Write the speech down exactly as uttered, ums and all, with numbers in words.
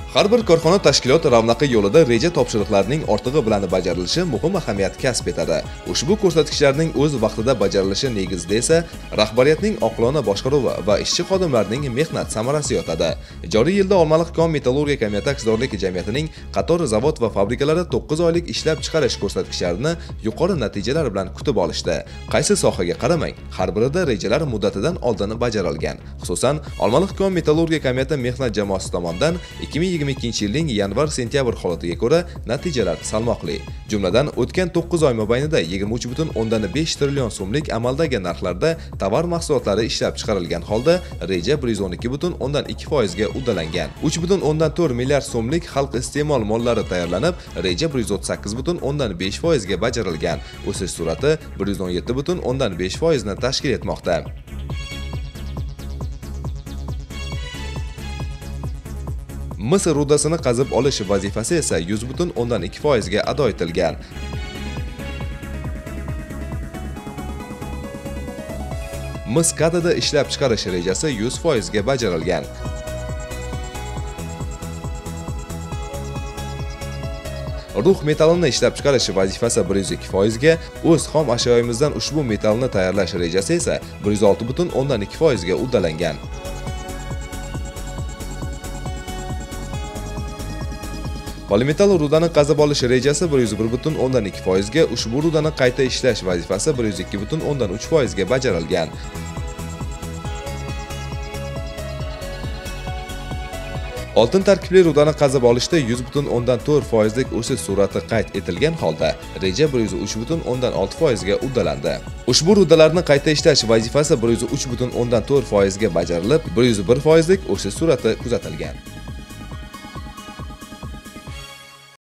Har bir korxona tashkilot ravnaqi yo'lida reja topshiriqlarining ortig'i bilan bajarilishi muhim ahamiyat kasb etadi. Ushbu ko'rsatkichlarning o'z vaqtida bajarilishi negizida esa rahbariyatning oqilona boshqaruvi va ishchi xodimlarning mehnat samarasi yotadi. Joriy yilda Olmaliq kon metallurgiya kombinati aksiyadorlik jamiyatining qator zavod va fabrikalarda to'qqiz oylik ishlab chiqarish ko'rsatkichlarini yuqori natijalar bilan kutib olishdi. Qaysi sohaga qaramang, har birida rejalar muddatidan oldin bajarilgan. Xususan, Olmaliq kon metallurgiya kombinati mehnat jamoasi tomonidan ikki ming yigirma ikkinchi yilning yanvar-sentyabr holatiga ko'ra natijalar salmoqli. Jumladan, o'tgan to'qqiz oy mobaynida yigirma uch butun o'ndan besh trillion so'mlik amaldagi narxlarda tovar mahsulotlari ishlab chiqarilgan holda reja bir yuz o'n ikki butun o'ndan ikki foiz ga uddalangan. uch butun o'ndan to'rt milliard so'mlik xalq iste'mol mollari tayyorlanib, reja bir yuz o'ttiz sakkiz butun o'ndan besh foiz ga bajarilgan. O'sish sur'ati bir yuz o'n yetti butun o'ndan besh foiz ni tashkil etmoqda. Mis rudasini qazib olish vazifasi esa yuz butun o'ndan ikki foiz ga ado etilgan. Mis kadrida ishlab chiqarish rejasi yuz foiz ga bajarilgan. Rux metallini ishlab chiqarish vazifasi bir yuz ikki foiz ga, o'z xom ashyoyimizdan ushbu metallni tayyorlash rejasi esa bir yuz olti butun o'ndan ikki foiz ga uddalangan. Polimetal rudani qazib olish rejasi bir yuz bir butun o'ndan ikki foiz ga, ushbu rudani qayta ishlash vazifasi bir yuz ikki butun o'ndan uch foiz ga bajarilgan. Oltin tarkibli rudani qazib olishda yuz butun o'ndan to'rt foiz lik o'sish sur'ati qayd etilgan holda, reja bir yuz uch butun o'ndan olti foiz ga uddalandi. Ushbu rudalarni qayta ishlash vazifasi bir yuz uch butun o'ndan to'rt foiz ga bajarilib, bir yuz bir foiz lik o'sish sur'ati kuzatilgan.